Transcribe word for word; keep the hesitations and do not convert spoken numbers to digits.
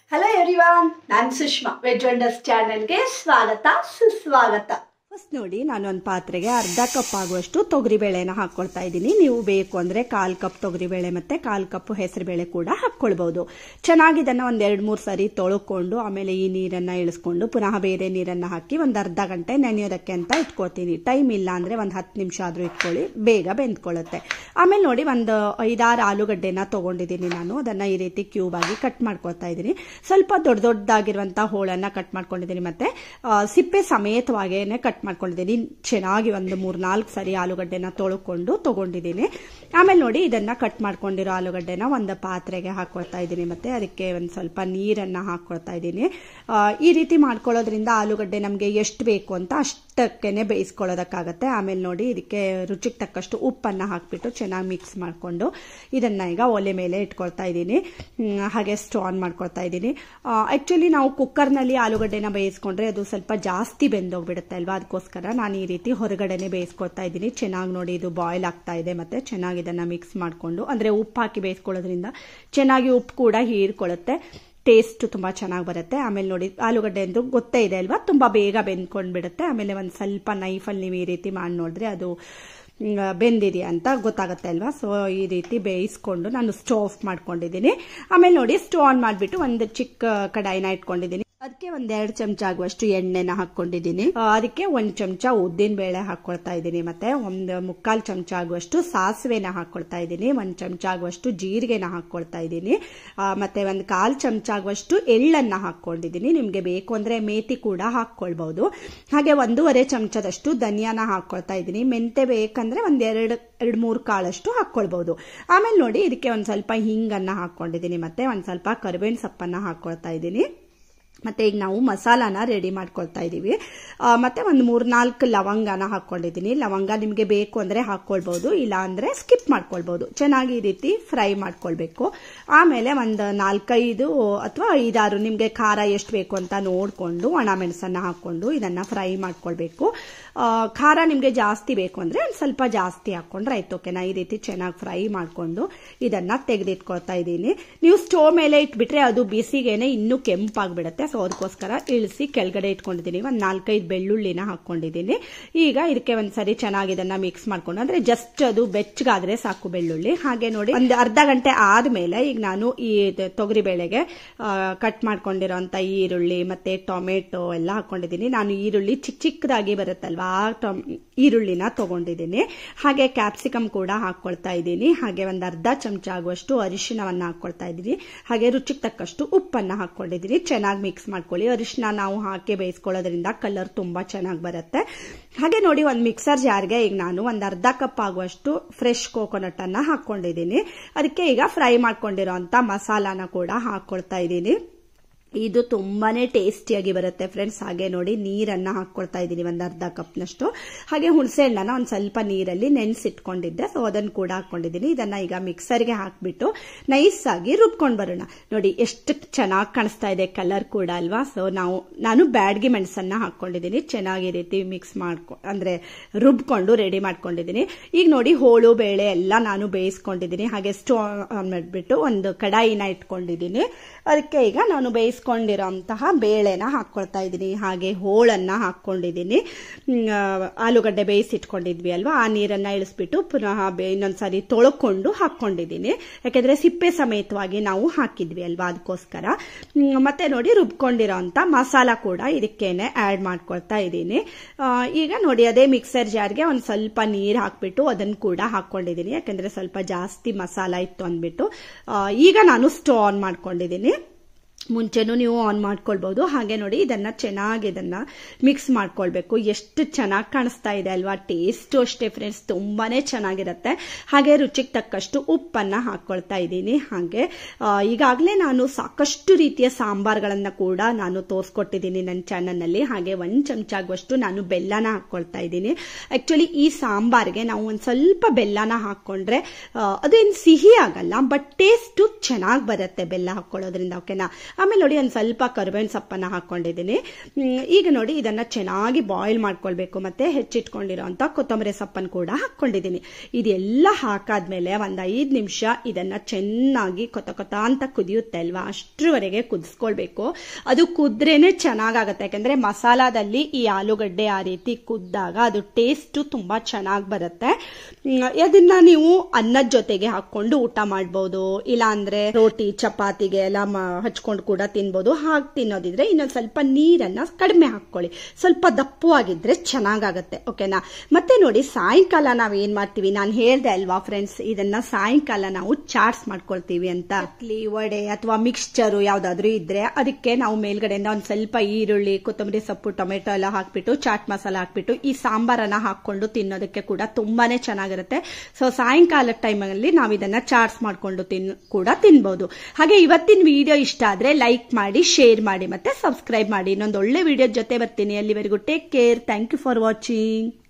Hello everyone, ನಾನು Sushma veg wonders ಚಾನೆಲ್ಗೆ ಸ್ವಾಗತ ಸುಸ್ವಾಗತ. ಫಸ್ಟ್ ನೋಡಿ ನಾನು ಒಂದು ಪಾತ್ರೆಗೆ ಅರ್ಧ ಕಪ್ ಆಗುವಷ್ಟು ತೊಗರಿಬೇಳೆನ ಹಾಕ್ಕೊಳ್ತಾ ಇದ್ದೀನಿ. ನೀವು ಬೇಕು ಅಂದ್ರೆ ಕಾಲ್ ಕಪ್ ತೊಗರಿಬೇಳೆ ಮತ್ತೆ ಕಾಲ್ ಕಪ್ ಹೆಸರುಬೇಳೆ ಕೂಡ ಹಾಕ್ಕೊಳ್ಬಹುದು. ಚೆನ್ನಾಗಿ ಇದನ್ನ ಒಂದ್ ಎರಡ್ ಮೂರ್ ಸರಿ ತೊಳ್ಕೊಂಡು ಆಮೇಲೆ ಈ ನೀರನ್ನ ಇಳಿಸ್ಕೊಂಡು ಪುನಃ ಬೇರೆ ನೀರನ್ನ ಹಾಕಿ ಒಂದ್ ಅರ್ಧ ಗಂಟೆ ನೆನೆಯೋದಕ್ಕೆ ಅಂತ ಇಟ್ಕೊಳ್ತೀನಿ. ಟೈಮ್ ಇಲ್ಲ ಅಂದ್ರೆ ಒಂದ್ ಹತ್ತು ನಿಮಿಷ ಆದ್ರೂ ಇಟ್ಕೊಳ್ಳಿ, ಬೇಗ ಬೆಂದ್ಕೊಳ್ಳುತ್ತೆ. ಆಮೇಲೆ ನೋಡಿ ಒಂದು ಐದಾರು ಆಲೂಗಡ್ಡೆನ ತಗೊಂಡಿದ್ದೀನಿ ನಾನು. ಅದನ್ನ ಈ ರೀತಿ ಕ್ಯೂಬ್ ಆಗಿ ಕಟ್ ಮಾಡ್ಕೊಳ್ತಾ ಇದ್ದೀನಿ. ಸ್ವಲ್ಪ ದೊಡ್ಡ ದೊಡ್ಡದಾಗಿರುವಂತಹ ಹೋಳನ್ನ ಕಟ್ ಮಾಡ್ಕೊಂಡಿದ್ದೀನಿ ಮತ್ತೆ ಸಿಪ್ಪೆ ಸಮೇತವಾಗೇನೆ ಕಟ್ ಮಾಡ್ಕೊಂಡಿದ್ದೀನಿ. ಚೆನ್ನಾಗಿ ಒಂದು ಮೂರ್ ನಾಲ್ಕು ಸರಿ ಆಲೂಗಡ್ಡೆನ ತೊಳ್ಕೊಂಡು ತಗೊಂಡಿದ್ದೀನಿ. ಆಮೇಲೆ ನೋಡಿ ಇದನ್ನ ಕಟ್ ಮಾಡ್ಕೊಂಡಿರೋ ಆಲೂಗಡ್ಡೆನ ಒಂದು ಪಾತ್ರೆಗೆ ಹಾಕೊಳ್ತಾ ಇದ್ದೀನಿ ಮತ್ತೆ ಅದಕ್ಕೆ ಒಂದು ಸ್ವಲ್ಪ ನೀರನ್ನ ಹಾಕೊಳ್ತಾ ಇದ್ದೀನಿ. ಈ ರೀತಿ ಮಾಡ್ಕೊಳ್ಳೋದ್ರಿಂದ ಆಲೂಗಡ್ಡೆ ನಮ್ಗೆ ಎಷ್ಟು ಬೇಕು ಅಂತ ಅಷ್ಟಕ್ಕೇನೆ ಬೇಯಿಸ್ಕೊಳ್ಳೋದಕ್ಕಾಗತ್ತೆ. ಆಮೇಲೆ ನೋಡಿ ಇದಕ್ಕೆ ರುಚಿಗೆ ತಕ್ಕಷ್ಟು ಉಪ್ಪನ್ನ ಹಾಕ್ಬಿಟ್ಟು ಚೆನ್ನಾಗಿ ಮಿಕ್ಸ್ ಮಾಡ್ಕೊಂಡು ಇದನ್ನ ಈಗ ಒಲೆ ಮೇಲೆ ಇಟ್ಕೊಳ್ತಾ ಇದ್ದೀನಿ. ಹಾಗೆ ಸ್ಟವ್ ಆನ್ ಮಾಡ್ಕೊಳ್ತಾ ಇದ್ದೀನಿ. ಆಕ್ಚುಲಿ ನಾವು ಕುಕ್ಕರ್ನಲ್ಲಿ ಆಲೂಗಡ್ಡೆನ ಬೇಯಿಸ್ಕೊಂಡ್ರೆ ಅದು ಸ್ವಲ್ಪ ಜಾಸ್ತಿ ಬೆಂದೋಗ್ಬಿಡುತ್ತೆ ಅಲ್ವಾ, ಅದಕ್ಕೋಸ್ಕರ ನಾನು ಈ ರೀತಿ ಹೊರಗಡೆನೆ ಬೇಯಿಸ್ಕೊಳ್ತಾ ಇದ್ದೀನಿ. ಚೆನ್ನಾಗಿ ನೋಡಿ ಇದು ಬಾಯ್ಲ್ ಆಗ್ತಾ ಇದೆ ಮತ್ತೆ ಚೆನ್ನಾಗಿ ಇದನ್ನ ಮಿಕ್ಸ್ ಮಾಡ್ಕೊಂಡು, ಅಂದ್ರೆ ಉಪ್ಪು ಹಾಕಿ ಬೇಯಿಸ್ಕೊಳ್ಳೋದ್ರಿಂದ ಚೆನ್ನಾಗಿ ಉಪ್ಪು ಕೂಡ ಹೀರ್ಕೊಳ್ಳುತ್ತೆ, ಟೇಸ್ಟ್ ತುಂಬಾ ಚೆನ್ನಾಗಿ ಬರುತ್ತೆ. ಆಮೇಲೆ ನೋಡಿ ಆಲೂಗಡ್ಡೆ ಅಂದ್ರೆ ಗೊತ್ತೇ ಇದೆ ಅಲ್ವಾ, ತುಂಬಾ ಬೇಗ ಬೆಂದ್ಕೊಂಡ್ ಬಿಡುತ್ತೆ. ಆಮೇಲೆ ಒಂದ್ ಸ್ವಲ್ಪ ನೈಫಲ್ಲಿ ನೀವು ಈ ರೀತಿ ಮಾಡಿ ನೋಡಿದ್ರೆ ಅದು ಬೆಂದಿದೆಯಾ ಅಂತ ಗೊತ್ತಾಗುತ್ತೆ ಅಲ್ವಾ. ಸೊ ಈ ರೀತಿ ಬೇಯಿಸ್ಕೊಂಡು ನಾನು ಸ್ಟವ್ ಆಫ್ ಮಾಡ್ಕೊಂಡಿದ್ದೀನಿ. ಆಮೇಲೆ ನೋಡಿ ಸ್ಟವ್ ಆನ್ ಮಾಡಿಬಿಟ್ಟು ಒಂದು ಚಿಕ್ಕ ಕಡಾಯಿನ ಇಟ್ಕೊಂಡಿದ್ದೀನಿ. ಅದಕ್ಕೆ ಒಂದ್ ಎರಡು ಚಮಚ ಆಗುವಷ್ಟು ಎಣ್ಣೆನ ಹಾಕೊಂಡಿದ್ದೀನಿ. ಅದಕ್ಕೆ ಒಂದ್ ಚಮಚ ಉದ್ದಿನ ಬೇಳೆ ಹಾಕೊಳ್ತಾ ಇದ್ದೀನಿ ಮತ್ತೆ ಒಂದ್ ಮುಕ್ಕಾಲ್ ಚಮಚ ಆಗುವಷ್ಟು ಸಾಸಿವೆನ ಹಾಕೊಳ್ತಾ ಇದ್ದೀನಿ. ಒಂದ್ ಚಮಚ ಆಗುವಷ್ಟು ಜೀರಿಗೆನ ಹಾಕೊಳ್ತಾ ಇದ್ದೀನಿ. ಮತ್ತೆ ಒಂದ್ ಕಾಲ್ ಚಮಚ ಆಗುವಷ್ಟು ಎಳ್ಳನ್ನ ಹಾಕೊಂಡಿದ್ದೀನಿ. ನಿಮ್ಗೆ ಬೇಕು ಅಂದ್ರೆ ಮೇಥಿ ಕೂಡ ಹಾಕೊಳ್ಬಹುದು. ಹಾಗೆ ಒಂದೂವರೆ ಚಮಚದಷ್ಟು ಧನಿಯಾನ ಹಾಕೊಳ್ತಾ ಇದ್ದೀನಿ. ಮೆಂತೆ ಬೇಕಂದ್ರೆ ಒಂದ್ ಎರಡು ಎರಡ್ ಮೂರು ಕಾಳಷ್ಟು ಹಾಕೊಳ್ಬಹುದು. ಆಮೇಲೆ ನೋಡಿ ಇದಕ್ಕೆ ಒಂದ್ ಸ್ವಲ್ಪ ಹಿಂಗನ್ನ ಹಾಕೊಂಡಿದ್ದೀನಿ ಮತ್ತೆ ಒಂದ್ ಸ್ವಲ್ಪ ಕರಿಬೇವಿನ ಸೊಪ್ಪನ್ನ ಹಾಕೊಳ್ತಾ ಇದ್ದೀನಿ. ಮತ್ತೆ ಈಗ ನಾವು ಮಸಾಲಾನ ರೆಡಿ ಮಾಡ್ಕೊಳ್ತಾ ಇದೀವಿ. ಮತ್ತೆ ಒಂದು ಮೂರ್ ನಾಲ್ಕು ಲವಂಗನ ಹಾಕೊಂಡಿದ್ದೀನಿ. ಲವಂಗ ನಿಮ್ಗೆ ಬೇಕು ಅಂದ್ರೆ ಹಾಕೊಳ್ಬಹುದು, ಇಲ್ಲ ಅಂದ್ರೆ ಸ್ಕಿಪ್ ಮಾಡ್ಕೊಳ್ಬಹುದು. ಚೆನ್ನಾಗಿ ಈ ರೀತಿ ಫ್ರೈ ಮಾಡ್ಕೊಳ್ಬೇಕು. ಆಮೇಲೆ ಒಂದು ನಾಲ್ಕೈದು ಅಥವಾ ಐದಾರು ನಿಮ್ಗೆ ಖಾರ ಎಷ್ಟು ಬೇಕು ಅಂತ ನೋಡ್ಕೊಂಡು ಒಣ ಮೆಣಸನ್ನ ಹಾಕೊಂಡು ಇದನ್ನ ಫ್ರೈ ಮಾಡ್ಕೊಳ್ಬೇಕು. ಖಾರ ನಿಮ್ಗೆ ಜಾಸ್ತಿ ಬೇಕು ಅಂದ್ರೆ ಒಂದ್ ಸ್ವಲ್ಪ ಜಾಸ್ತಿ ಹಾಕೊಂಡ್ರೆ ಆಯ್ತು. ಓಕೆನಾ, ಈ ರೀತಿ ಚೆನ್ನಾಗಿ ಫ್ರೈ ಮಾಡ್ಕೊಂಡು ಇದನ್ನ ತೆಗೆದಿಟ್ಕೊಳ್ತಾ ಇದ್ದೀನಿ. ನೀವು ಸ್ಟೋವ್ ಮೇಲೆ ಇಟ್ಬಿಟ್ರೆ ಅದು ಬಿಸಿಗೇನೆ ಇನ್ನೂ ಕೆಂಪಾಗ್ಬಿಡುತ್ತೆ. ಸೊ ಅದಕ್ಕೋಸ್ಕರ ಇಳಿಸಿ ಕೆಳಗಡೆ ಇಟ್ಕೊಂಡಿದ್ದೀನಿ. ಒಂದ್ ನಾಲ್ಕೈದು ಬೆಳ್ಳುಳ್ಳಿನ ಹಾಕೊಂಡಿದ್ದೀನಿ. ಈಗ ಇದಕ್ಕೆ ಒಂದ್ಸರಿ ಚೆನ್ನಾಗಿ ಇದನ್ನ ಮಿಕ್ಸ್ ಮಾಡ್ಕೊಂಡು, ಅಂದ್ರೆ ಜಸ್ಟ್ ಅದು ಬೆಚ್ಚಗಾದ್ರೆ ಸಾಕು ಬೆಳ್ಳುಳ್ಳಿ. ಹಾಗೆ ನೋಡಿ ಒಂದು ಅರ್ಧ ಗಂಟೆ ಆದ್ಮೇಲೆ ಈಗ ನಾನು ಈ ತೊಗರಿ ಬೇಳೆಗೆ ಕಟ್ ಮಾಡ್ಕೊಂಡಿರೋಂತ ಈರುಳ್ಳಿ ಮತ್ತೆ ಟೊಮೆಟೊ ಎಲ್ಲ ಹಾಕೊಂಡಿದ್ದೀನಿ. ನಾನು ಈರುಳ್ಳಿ ಚಿಕ್ಕ ಚಿಕ್ಕದಾಗಿ ಬರುತ್ತಲ್ವಾ ಆ ಈರುಳ್ಳಿನ ತಗೊಂಡಿದ್ದೀನಿ. ಹಾಗೆ ಕ್ಯಾಪ್ಸಿಕಮ್ ಕೂಡ ಹಾಕೊಳ್ತಾ ಇದ್ದೀನಿ. ಹಾಗೆ ಒಂದ್ ಅರ್ಧ ಚಮಚ ಆಗುವಷ್ಟು ಅರಿಶಿಣವನ್ನ ಹಾಕೊಳ್ತಾ ಇದ್ದೀನಿ. ಹಾಗೆ ರುಚಿಗೆ ತಕ್ಕಷ್ಟು ಉಪ್ಪನ್ನ ಹಾಕೊಂಡಿದ್ದೀನಿ. ಚೆನ್ನಾಗಿ ಮಿಕ್ಸ್ ಮಾಡ್ಕೊಳ್ಳಿ. ಅರಿಶಿನ ನಾವು ಹಾಕಿ ಬೇಯಿಸ್ಕೊಳ್ಳೋದ್ರಿಂದ ಕಲರ್ ತುಂಬಾ ಚೆನ್ನಾಗಿ ಬರುತ್ತೆ. ಹಾಗೆ ನೋಡಿ ಒಂದು ಮಿಕ್ಸರ್ ಜಾರ್ಗೆ ಈಗ ನಾನು ಒಂದ್ ಅರ್ಧ ಕಪ್ ಆಗುವಷ್ಟು ಫ್ರೆಶ್ ಕೋಕೋನಟ್ ಅನ್ನ ಹಾಕೊಂಡಿದ್ದೀನಿ. ಅದಕ್ಕೆ ಈಗ ಫ್ರೈ ಮಾಡ್ಕೊಂಡಿರೋಂತ ಮಸಾಲಾನ ಕೂಡ ಹಾಕೊಳ್ತಾ ಇದ್ದೀನಿ. ಇದು ತುಂಬಾನೇ ಟೇಸ್ಟಿಯಾಗಿ ಬರುತ್ತೆ ಫ್ರೆಂಡ್ಸ್. ಹಾಗೆ ನೋಡಿ ನೀರನ್ನ ಹಾಕೊಳ್ತಾ ಇದ್ದೀನಿ ಒಂದ್ ಅರ್ಧ ಕಪ್ನಷ್ಟು. ಹಾಗೆ ಹುಣಸೆ ಹಣ್ಣನ್ನ ಒಂದ್ ಸ್ವಲ್ಪ ನೀರಲ್ಲಿ ನೆನೆಸಿಟ್ಕೊಂಡಿದ್ದೆ, ಸೊ ಅದನ್ನ ಕೂಡ ಹಾಕೊಂಡಿದ್ದೀನಿ. ಇದನ್ನ ಈಗ ಮಿಕ್ಸರ್ಗೆ ಹಾಕ್ಬಿಟ್ಟು ನೈಸ್ ಆಗಿ ರುಬ್ಕೊಂಡ್ ಬರೋಣ. ನೋಡಿ ಎಷ್ಟು ಚೆನ್ನಾಗಿ ಕಾಣಿಸ್ತಾ ಇದೆ ಕಲರ್ ಕೂಡ ಅಲ್ವಾ. ಸೊ ನಾವು ನಾನು ಬ್ಯಾಡ್ಗಿ ಮೆಣಸನ್ನ ಹಾಕೊಂಡಿದ್ದೀನಿ. ಚೆನ್ನಾಗಿ ರೀತಿ ಮಿಕ್ಸ್ ಮಾಡ್ಕೊ ಅಂದ್ರೆ ರುಬ್ಕೊಂಡು ರೆಡಿ ಮಾಡ್ಕೊಂಡಿದ್ದೀನಿ. ಈಗ ನೋಡಿ ಹೋಳು ಬೇಳೆ ಎಲ್ಲ ನಾನು ಬೇಯಿಸ್ಕೊಂಡಿದ್ದೀನಿ. ಹಾಗೆ ಸ್ಟವ್ ಆನ್ ಮಾಡ್ಬಿಟ್ಟು ಒಂದು ಕಡಾಯಿನ ಇಟ್ಕೊಂಡಿದ್ದೀನಿ. ಅದಕ್ಕೆ ಈಗ ನಾನು ಬೇಯಿಸ್ ಕೊಂಡಿರೋಂತಹ ಬೇಳೆನ ಹಾಕೊಳ್ತಾ ಇದ್ದೀನಿ. ಹಾಗೆ ಹೋಳನ್ನ ಹಾಕೊಂಡಿದ್ದೀನಿ. ಆಲೂಗಡ್ಡೆ ಬೇಯಿಸಿಟ್ಕೊಂಡಿದ್ವಿ ಅಲ್ವಾ, ಆ ನೀರನ್ನ ಇಳಿಸ್ಬಿಟ್ಟು ಪುನಃ ಇನ್ನೊಂದ್ಸರಿ ತೊಳ್ಕೊಂಡು ಹಾಕೊಂಡಿದ್ದೀನಿ. ಯಾಕಂದ್ರೆ ಸಿಪ್ಪೆ ಸಮೇತವಾಗಿ ನಾವು ಹಾಕಿದ್ವಿ ಅಲ್ವಾ, ಅದಕ್ಕೋಸ್ಕರ. ಮತ್ತೆ ನೋಡಿ ರುಬ್ಕೊಂಡಿರೋಂತ ಮಸಾಲ ಕೂಡ ಇದಕ್ಕೇನೆ ಆಡ್ ಮಾಡ್ಕೊಳ್ತಾ ಇದ್ದೀನಿ. ಈಗ ನೋಡಿ ಅದೇ ಮಿಕ್ಸರ್ ಜಾರ್ಗೆ ಒಂದ್ ಸ್ವಲ್ಪ ನೀರ್ ಹಾಕ್ಬಿಟ್ಟು ಅದನ್ನ ಕೂಡ ಹಾಕೊಂಡಿದ್ದೀನಿ. ಯಾಕಂದ್ರೆ ಸ್ವಲ್ಪ ಜಾಸ್ತಿ ಮಸಾಲ ಇತ್ತು ಅಂದ್ಬಿಟ್ಟು. ಈಗ ನಾನು ಸ್ಟವ್ ಆನ್ ಮಾಡ್ಕೊಂಡಿದ್ದೀನಿ. ಮುಂಚೆನೂ ನೀವು ಆನ್ ಮಾಡ್ಕೊಳ್ಬಹುದು. ಹಾಗೆ ನೋಡಿ ಇದನ್ನ ಚೆನ್ನಾಗಿ ಇದನ್ನ ಮಿಕ್ಸ್ ಮಾಡ್ಕೊಳ್ಬೇಕು. ಎಷ್ಟು ಚೆನ್ನಾಗಿ ಕಾಣಿಸ್ತಾ ಇದೆ ಅಲ್ವಾ. ಟೇಸ್ಟ್ ಅಷ್ಟೇ ಫ್ರೆಂಡ್ಸ್, ತುಂಬಾನೇ ಚೆನ್ನಾಗಿರುತ್ತೆ. ಹಾಗೆ ರುಚಿಗೆ ತಕ್ಕಷ್ಟು ಉಪ್ಪನ್ನ ಹಾಕೊಳ್ತಾ ಇದ್ದೀನಿ. ಹಾಗೆ ಈಗಾಗಲೇ ನಾನು ಸಾಕಷ್ಟು ರೀತಿಯ ಸಾಂಬಾರ್ಗಳನ್ನ ಕೂಡ ನಾನು ತೋರಿಸ್ಕೊಟ್ಟಿದ್ದೀನಿ ನನ್ನ ಚಾನಲ್ ನಲ್ಲಿ. ಹಾಗೆ ಒಂದ್ ಚಮಚ ಆಗುವಷ್ಟು ನಾನು ಬೆಲ್ಲನ ಹಾಕೊಳ್ತಾ ಇದ್ದೀನಿ. ಆಕ್ಚುಲಿ ಈ ಸಾಂಬಾರ್ಗೆ ನಾವು ಒಂದ್ ಸ್ವಲ್ಪ ಬೆಲ್ಲನ ಹಾಕೊಂಡ್ರೆ ಅದೇನು ಸಿಹಿ ಆಗಲ್ಲ, ಬಟ್ ಟೇಸ್ಟ್ ಚೆನ್ನಾಗಿ ಬರುತ್ತೆ ಬೆಲ್ಲ ಹಾಕೊಳ್ಳೋದ್ರಿಂದ. ಓಕೆನಾ. ಆಮೇಲೆ ನೋಡಿ ಒಂದು ಸ್ವಲ್ಪ ಕರಿಬೇವಿನ ಸೊಪ್ಪನ್ನ ಹಾಕೊಂಡಿದ್ದೀನಿ. ಈಗ ನೋಡಿ ಇದನ್ನ ಚೆನ್ನಾಗಿ ಬಾಯ್ಲ್ ಮಾಡ್ಕೊಳ್ಬೇಕು. ಮತ್ತೆ ಹೆಚ್ಚಿಟ್ಕೊಂಡಿರೋಂಥ ಕೊತ್ತಂಬರಿ ಸೊಪ್ಪನ್ನು ಕೂಡ ಹಾಕೊಂಡಿದ್ದೀನಿ. ಇದೆಲ್ಲ ಹಾಕಾದ್ಮೇಲೆ ಒಂದ್ ಐದ್ ನಿಮಿಷ ಇದನ್ನ ಚೆನ್ನಾಗಿ ಕೊತ ಕೊತ ಅಂತ ಕುದಿಯುತ್ತೆ ಅಲ್ವಾ, ಅಷ್ಟರವರೆಗೆ ಕುದಿಸ್ಕೊಳ್ಬೇಕು. ಅದು ಕುದ್ರೇನೆ ಚೆನ್ನಾಗಾಗತ್ತೆ. ಯಾಕಂದ್ರೆ ಮಸಾಲಾದಲ್ಲಿ ಈ ಆಲೂಗಡ್ಡೆ ಆ ರೀತಿ ಕುದ್ದಾಗ ಅದು ಟೇಸ್ಟ್ ತುಂಬಾ ಚೆನ್ನಾಗಿ ಬರುತ್ತೆ. ಅದನ್ನ ನೀವು ಅನ್ನದ ಜೊತೆಗೆ ಹಾಕೊಂಡು ಊಟ ಮಾಡಬಹುದು, ಇಲ್ಲ ಅಂದ್ರೆ ರೋಟಿ ಚಪಾತಿಗೆ ಎಲ್ಲ ಹಚ್ಕೊಂಡು ಕೂಡ ತಿನ್ಬಹುದು. ಹಾಗೆ ತಿನ್ನೋದಿದ್ರೆ ಇನ್ನೊಂದ್ ಸ್ವಲ್ಪ ನೀರನ್ನ ಕಡಿಮೆ ಹಾಕೊಳ್ಳಿ, ಸ್ವಲ್ಪ ದಪ್ಪವಾಗಿದ್ರೆ ಚೆನ್ನಾಗಾಗತ್ತೆ. ಓಕೆನಾ. ಮತ್ತೆ ನೋಡಿ ಸಾಯಂಕಾಲ ನಾವ್ ಏನ್ ಮಾಡ್ತೀವಿ, ನಾನು ಹೇಳ್ದೆ ಅಲ್ವಾ ಫ್ರೆಂಡ್ಸ್, ಇದನ್ನ ಸಾಯಂಕಾಲ ನಾವು ಚಾಟ್ಸ್ ಮಾಡ್ಕೊಳ್ತೀವಿ ಅಂತ. ಚಕ್ಲಿ, ವಡೆ ಅಥವಾ ಮಿಕ್ಸ್ಚರ್ ಯಾವ್ದಾದ್ರು ಇದ್ರೆ ಅದಕ್ಕೆ ನಾವು ಮೇಲ್ಗಡೆಯಿಂದ ಒಂದ್ ಸ್ವಲ್ಪ ಈರುಳ್ಳಿ, ಕೊತ್ತಂಬರಿ ಸೊಪ್ಪು, ಟೊಮೆಟೊ ಎಲ್ಲ ಹಾಕ್ಬಿಟ್ಟು ಚಾಟ್ ಮಸಾಲ ಹಾಕ್ಬಿಟ್ಟು ಈ ಸಾಂಬಾರನ್ನ ಹಾಕೊಂಡು ತಿನ್ನೋದಕ್ಕೆ ಕೂಡ ತುಂಬಾನೇ ಚೆನ್ನಾಗಿರುತ್ತೆ. ಸೊ ಸಾಯಂಕಾಲದ ಟೈಮಲ್ಲಿ ನಾವು ಇದನ್ನ ಚಾಟ್ಸ್ ಮಾಡ್ಕೊಂಡು ತಿನ್ ಕೂಡ ತಿನ್ಬಹುದು. ಹಾಗೆ ಇವತ್ತಿನ ವಿಡಿಯೋ ಇಷ್ಟ ಆದ್ರೆ ಲೈಕ್ ಮಾಡಿ, ಶೇರ್ ಮಾಡಿ, ಮತ್ತೆ ಸಬ್ಸ್ಕ್ರೈಬ್ ಮಾಡಿ. ಇನ್ನೊಂದು ಒಳ್ಳೆ ವಿಡಿಯೋ ಜೊತೆ ಬರ್ತೀನಿ. ಅಲ್ಲಿವರೆಗೂ take care. Thank you for watching.